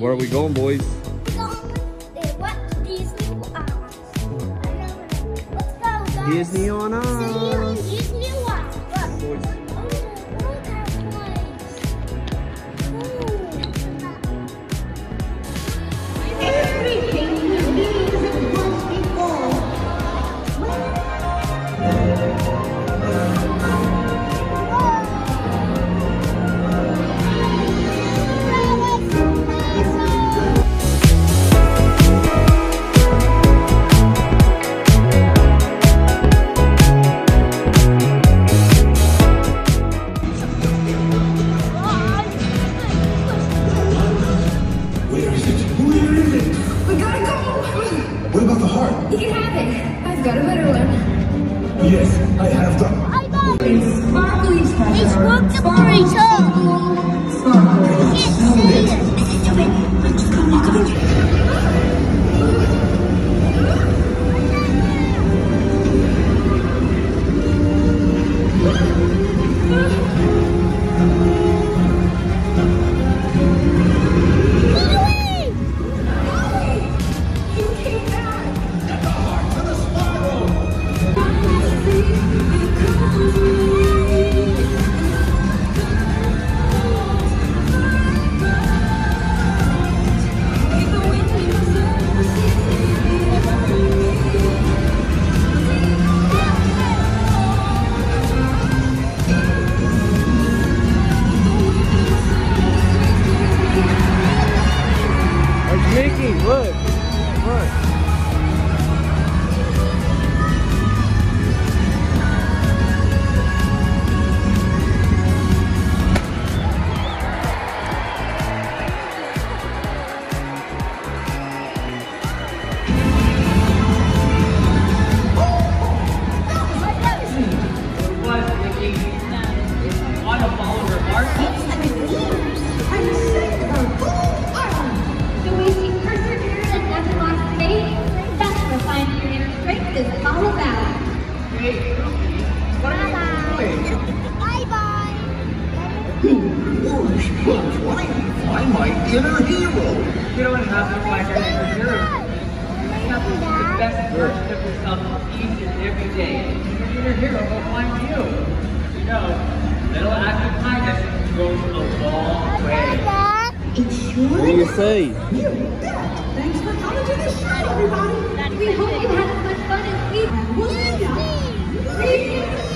Where are we going, boys? Disney on us. Disney what? Boys. What about the heart? You can have it. I've got a better one. Yes, I have the... Sparkly treasure. It's worth the treasure. Sparkly. Mickey, look. Look. I'm my inner hero. You don't have to find your inner hero. You have to do the best version of yourself each and every day. Your inner hero will find you. You know, little act of kindness goes a long way. What do you say? Thanks for coming to the show, everybody. We hope you had as much fun as we did.